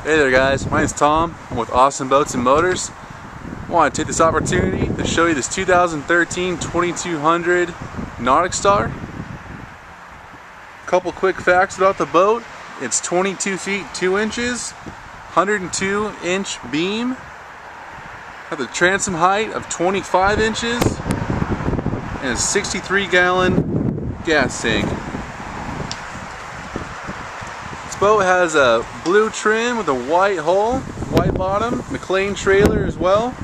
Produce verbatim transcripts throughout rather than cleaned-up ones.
Hey there guys, my name's Tom. I'm with Austin Boats and Motors. I want to take this opportunity to show you this two thousand thirteen twenty-two hundred NauticStar. Couple quick facts about the boat. It's twenty-two feet two inches, one hundred two inch beam, got the transom height of twenty-five inches, and a sixty-three gallon gas tank. This boat has a blue trim with a white hull, white bottom, McLean trailer as well.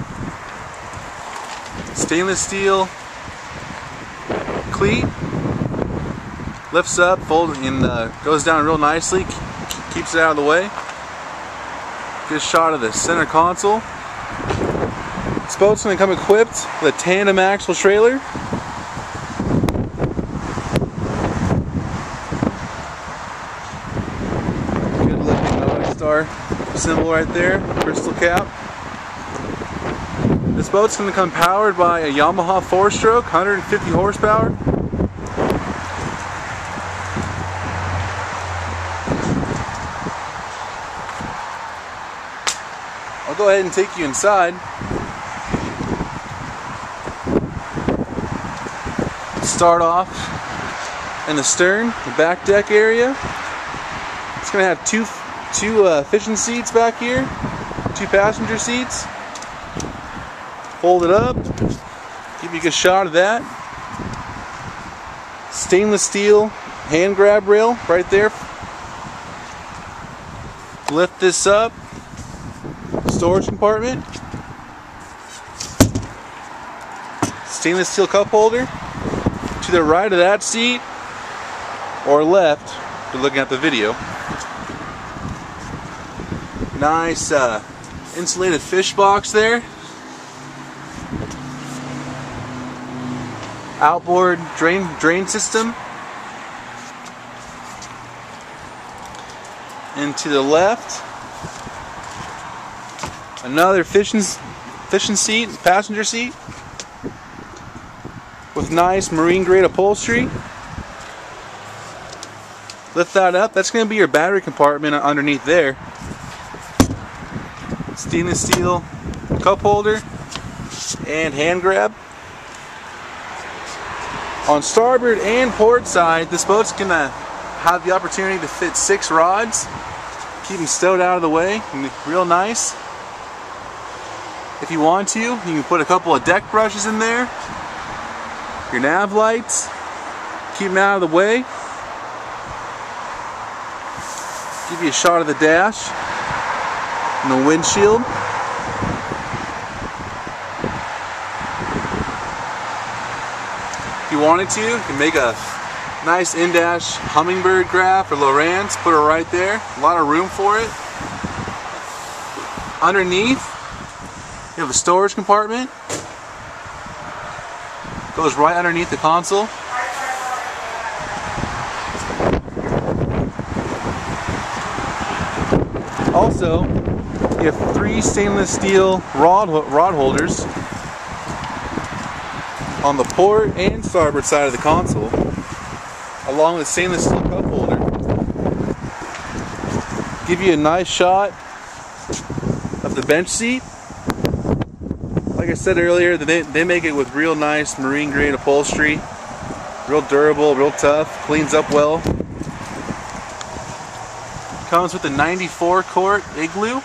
Stainless steel cleat. Lifts up, folds, and uh, goes down real nicely. Keeps it out of the way. Good shot of the center console. This boat's going to come equipped with a tandem axle trailer. Good looking NauticStar symbol right there, crystal cap. This boat's going to come powered by a Yamaha four-stroke, one hundred fifty horsepower. I'll go ahead and take you inside. Start off in the stern, the back deck area. It's going to have two, two uh, fishing seats back here, two passenger seats. Fold it up, give you a good shot of that. Stainless steel hand grab rail right there. Lift this up. Storage compartment. Stainless steel cup holder. To the right of that seat, or left, if you're looking at the video. Nice uh, insulated fish box there. Outboard drain drain system. And to the left, another fishing fishing seat, passenger seat, with nice marine grade upholstery. Lift that up. That's going to be your battery compartment underneath there. Stainless steel cup holder and hand grab. On starboard and port side, this boat's going to have the opportunity to fit six rods. Keep them stowed out of the way. Real nice. If you want to, you can put a couple of deck brushes in there. Your nav lights. Keep them out of the way. Give you a shot of the dash and the windshield. If you wanted to, you can make a nice in-dash Humminbird graph or Lowrance. Put it right there. A lot of room for it. Underneath, you have a storage compartment. Goes right underneath the console. Also, you have three stainless steel rod, rod holders on the port and starboard side of the console, along with stainless steel cup holder. Give you a nice shot of the bench seat. Like I said earlier, they, they make it with real nice marine grade upholstery. Real durable, real tough, cleans up well. Comes with a ninety-four quart igloo.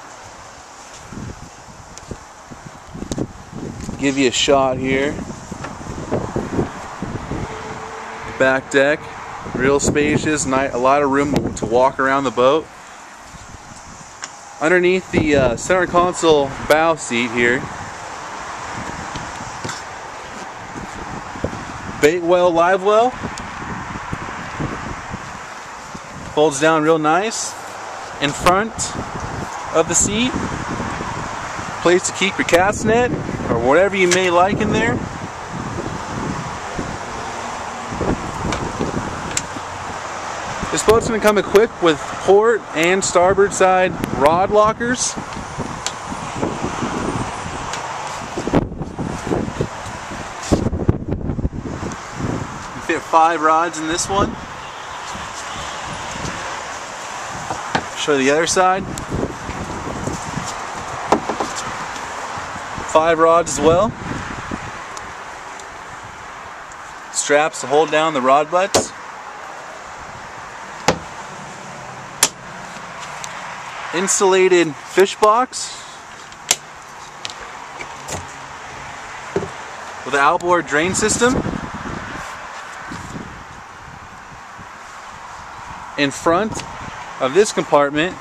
Give you a shot here. Back deck, real spacious, a lot of room to walk around the boat. Underneath the uh, center console bow seat here, bait well, live well. Folds down real nice. In front of the seat, place to keep your cast net or whatever you may like in there. This boat's going to come equipped with port and starboard side rod lockers. You fit five rods in this one. Show you the other side. Five rods as well. Straps to hold down the rod butts. Insulated fish box with an outboard drain system. In front of this compartment,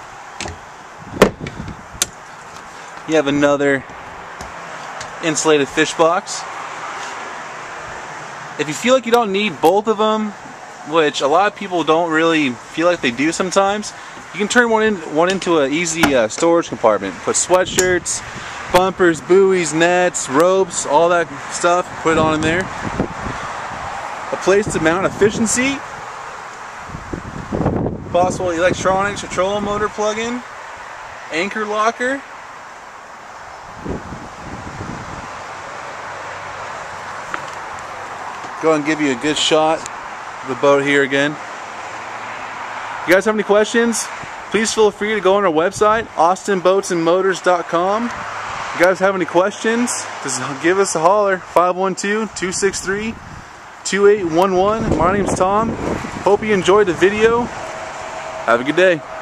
you have another insulated fish box. If you feel like you don't need both of them, which a lot of people don't really feel like they do sometimes, you can turn one in one into an easy uh, storage compartment. Put sweatshirts, bumpers, buoys, nets, ropes, all that stuff, put it on in there. A place to mount a fishing seat. Possible electronics or trolling motor plug-in. Anchor locker. Go ahead and give you a good shot of the boat here again. You guys have any questions? Please feel free to go on our website, austin boats and motors dot com. You guys have any questions? Just give us a holler. five one two, two six three, two eight one one. My name's Tom. Hope you enjoyed the video. Have a good day.